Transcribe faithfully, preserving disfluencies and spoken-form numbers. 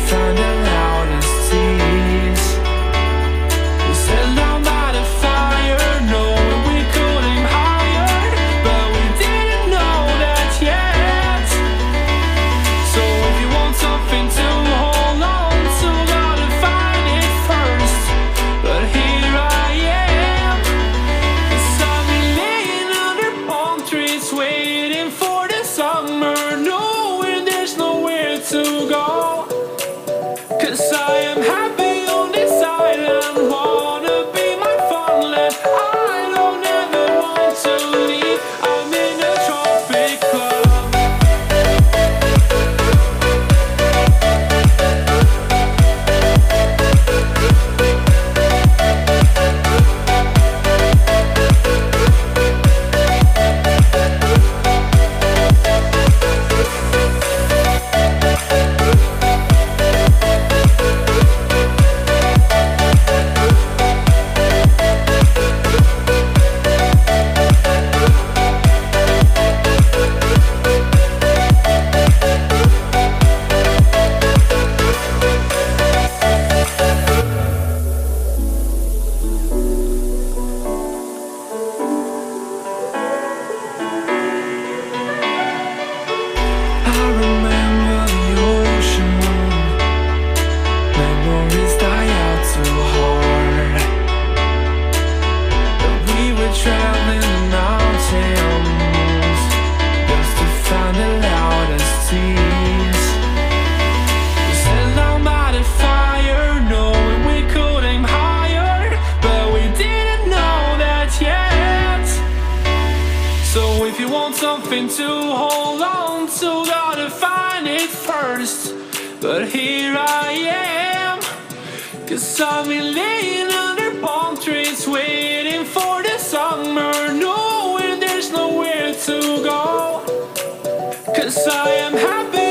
find the loudest tease. We sat down by the fire, knowing we could aim higher, but we didn't know that yet. So if you want something to hold on to, gotta find it first. But here I am, 'cause I've been laying under palm trees, waiting for the summer, knowing there's nowhere to go. 'Cause I am happy on this island, wanna be my farmland. I don't ever want to leave, I'm in a tropic club. I remember the ocean moon, memories die out too hard. But we were traveling the mountains just to find the loudest tease. We sat down by the fire, knowing we could aim higher, but we didn't know that yet. So if you want something to hold on to, gotta find it first. But here I am, 'cause I've been laying under palm trees, waiting for the summer, knowing there's nowhere to go. 'Cause I am happy